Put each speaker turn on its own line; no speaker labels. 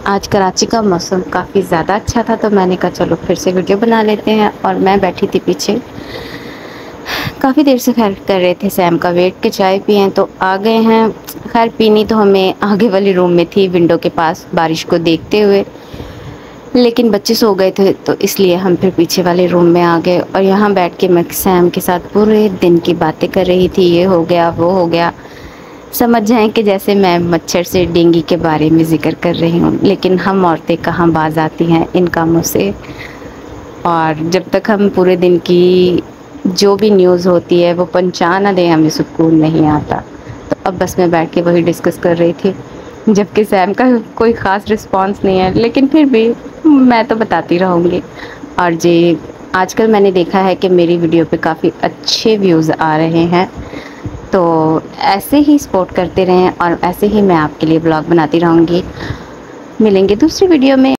आज कराची का मौसम काफ़ी ज़्यादा अच्छा था, तो मैंने कहा चलो फिर से वीडियो बना लेते हैं। और मैं बैठी थी पीछे, काफ़ी देर से खैर कर रहे थे सैम का वेट कि चाय पिएँ, तो आ गए हैं। खैर पीनी तो हमें आगे वाले रूम में थी, विंडो के पास, बारिश को देखते हुए, लेकिन बच्चे सो गए थे तो इसलिए हम फिर पीछे वाले रूम में आ गए। और यहाँ बैठ के मैं सैम के साथ पूरे दिन की बातें कर रही थी, ये हो गया वो हो गया। समझ जाएं कि जैसे मैं मच्छर से डेंगू के बारे में ज़िक्र कर रही हूँ, लेकिन हम औरतें कहाँ बाज आती हैं इन कामों से। और जब तक हम पूरे दिन की जो भी न्यूज़ होती है वो पहुँचा ना दें, हमें सुकून नहीं आता। तो अब बस मैं बैठ के वही डिस्कस कर रही थी, जबकि सैम का कोई ख़ास रिस्पॉन्स नहीं है, लेकिन फिर भी मैं तो बताती रहूँगी। और जी, आजकल मैंने देखा है कि मेरी वीडियो पे काफ़ी अच्छे व्यूज़ आ रहे हैं, तो ऐसे ही सपोर्ट करते रहें और ऐसे ही मैं आपके लिए ब्लॉग बनाती रहूँगी। मिलेंगे दूसरी वीडियो में।